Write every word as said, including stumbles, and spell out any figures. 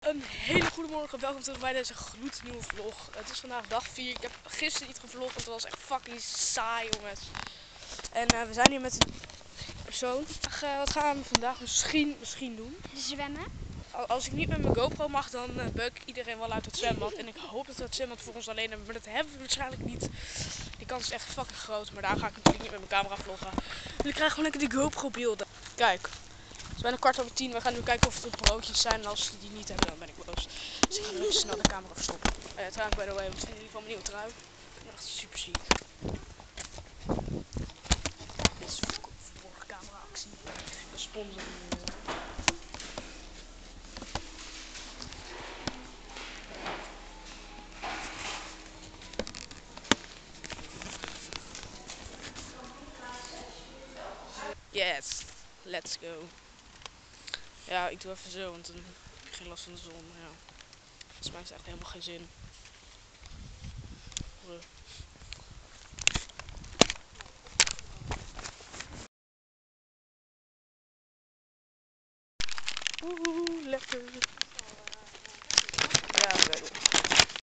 Een hele goede morgen, welkom terug bij deze gloednieuwe vlog. Het is vandaag dag vier. Ik heb gisteren niet gevlogd, want het was echt fucking saai, jongens. En uh, we zijn hier met een persoon. Uh, wat gaan we vandaag misschien, misschien doen? Zwemmen. Als ik niet met mijn GoPro mag, dan uh, beuk ik iedereen wel uit het zwembad. En ik hoop dat we het zwembad voor ons alleen hebben, maar dat hebben we waarschijnlijk niet. Die kans is echt fucking groot, maar daar ga ik natuurlijk niet met mijn camera vloggen. En ik krijg gewoon lekker die GoPro beelden. Kijk. Het is bijna kwart over tien. We gaan nu kijken of er broodjes zijn. En als ze die niet hebben, dan ben ik boos. Dus ik ga even snel de camera verstoppen. Uh, trouwens, by the way, wat vinden jullie van mijn nieuwe trui? Ik vind het echt super ziek. Dit is een verborgen camera actie. De sponsor. Yes, let's go. Ja, ik doe even zo, want dan heb ik geen last van de zon. Ja. Volgens mij is het echt helemaal geen zin. Oeh, lekker.